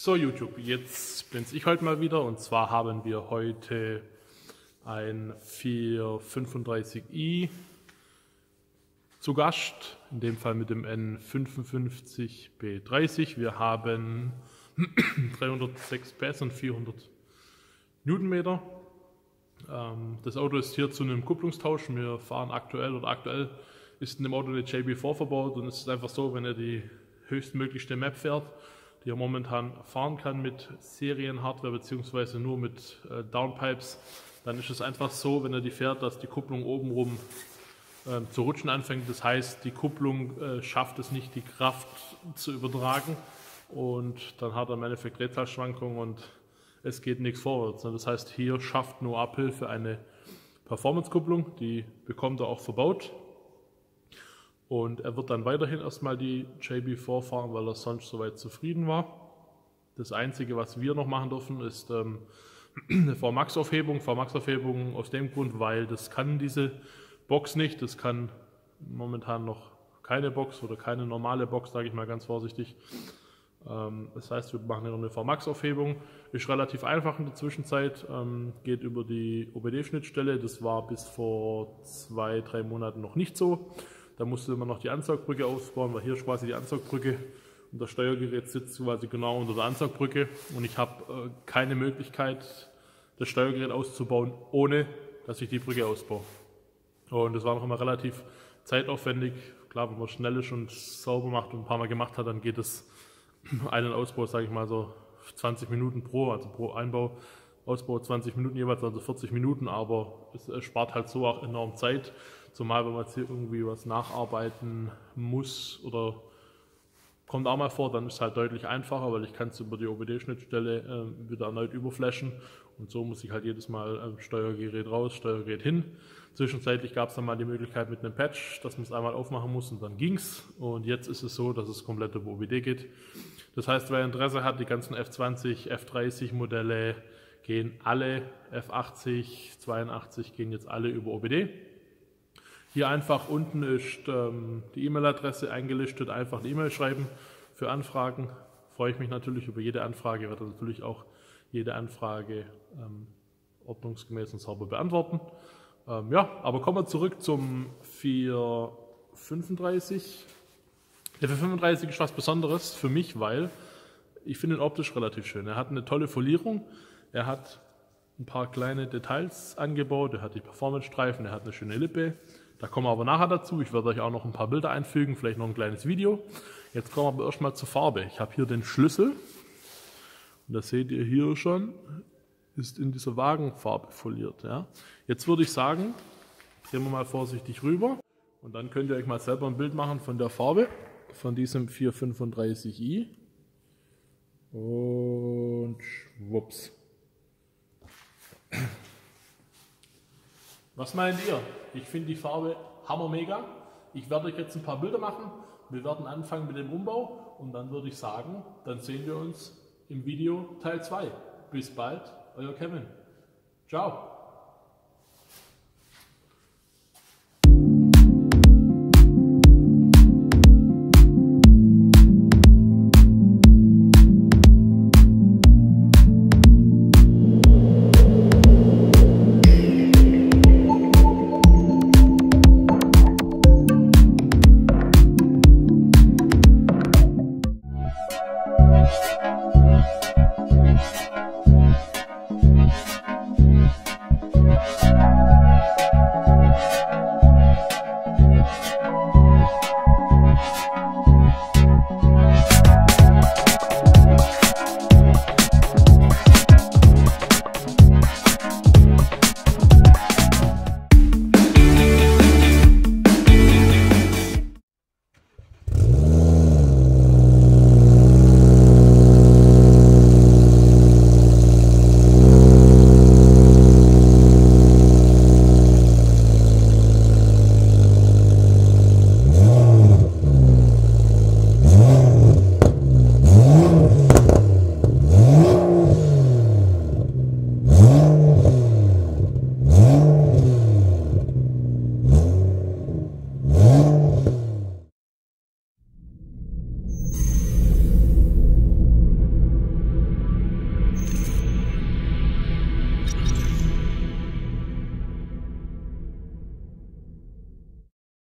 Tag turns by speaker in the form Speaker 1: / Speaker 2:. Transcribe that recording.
Speaker 1: So YouTube, jetzt bin's ich heute mal wieder und zwar haben wir heute ein 435i zu Gast, in dem Fall mit dem N55B30. Wir haben 306 PS und 400 Newtonmeter. Das Auto ist hier zu einem Kupplungstausch. Wir fahren aktuell ist in dem Auto eine JB4 verbaut und es ist einfach so, wenn er die höchstmöglichste Map fährt, die er momentan fahren kann mit Serienhardware bzw. nur mit Downpipes, dann ist es einfach so, wenn er die fährt, dass die Kupplung obenrum zu rutschen anfängt. Das heißt, die Kupplung schafft es nicht, die Kraft zu übertragen und dann hat er im Endeffekt Drehzahlschwankungen und es geht nichts vorwärts. Das heißt, hier schafft nur Abhilfe eine Performance-Kupplung, die bekommt er auch verbaut. Und er wird dann weiterhin erstmal die JB4 fahren, weil er sonst soweit zufrieden war. Das Einzige, was wir noch machen dürfen, ist eine VMAX-Aufhebung. VMAX-Aufhebung aus dem Grund, weil das kann diese Box nicht. Das kann momentan noch keine Box oder keine normale Box, sage ich mal ganz vorsichtig. Das heißt, wir machen eine VMAX-Aufhebung. Ist relativ einfach in der Zwischenzeit, geht über die OBD-Schnittstelle. Das war bis vor 2-3 Monaten noch nicht so. Da musste man noch die Ansaugbrücke ausbauen, weil hier ist quasi die Ansaugbrücke und das Steuergerät sitzt quasi genau unter der Ansaugbrücke und ich habe keine Möglichkeit, das Steuergerät auszubauen, ohne dass ich die Brücke ausbaue. Und das war noch immer relativ zeitaufwendig. Klar, wenn man schnell ist und sauber macht und ein paar Mal gemacht hat, dann geht es einen Ausbau, sage ich mal so 20 Minuten also pro Einbau, Ausbau 20 Minuten jeweils, also 40 Minuten, aber es spart halt so auch enorm Zeit. Zumal, wenn man jetzt hier irgendwie was nacharbeiten muss oder kommt auch mal vor, dann ist es halt deutlich einfacher, weil ich kann es über die OBD-Schnittstelle wieder erneut überflashen und so muss ich halt jedes Mal Steuergerät raus, Steuergerät hin. Zwischenzeitlich gab es dann mal die Möglichkeit mit einem Patch, dass man es einmal aufmachen muss und dann ging es. Und jetzt ist es so, dass es komplett über OBD geht. Das heißt, wer Interesse hat, die ganzen F20, F30 Modelle gehen alle, F80, 82 gehen jetzt alle über OBD. Hier einfach unten ist die E-Mail-Adresse eingelistet, einfach eine E-Mail schreiben für Anfragen. Freue ich mich natürlich über jede Anfrage, werde natürlich auch jede Anfrage ordnungsgemäß und sauber beantworten. Ja, aber kommen wir zurück zum 435. Der 435 ist was Besonderes für mich, weil ich finde ihn optisch relativ schön. Er hat eine tolle Folierung, er hat ein paar kleine Details angebaut, er hat die Performance-Streifen, er hat eine schöne Lippe. Da kommen wir aber nachher dazu. Ich werde euch auch noch ein paar Bilder einfügen, vielleicht noch ein kleines Video. Jetzt kommen wir aber erstmal zur Farbe. Ich habe hier den Schlüssel. Und das seht ihr hier schon, ist in dieser Wagenfarbe foliert. Ja. Jetzt würde ich sagen, drehen wir mal vorsichtig rüber. Und dann könnt ihr euch mal selber ein Bild machen von der Farbe, von diesem 435i. Und schwupps. Was meint ihr? Ich finde die Farbe hammermega. Ich werde euch jetzt ein paar Bilder machen. Wir werden anfangen mit dem Umbau und dann würde ich sagen, dann sehen wir uns im Video Teil 2. Bis bald, euer Kevin. Ciao.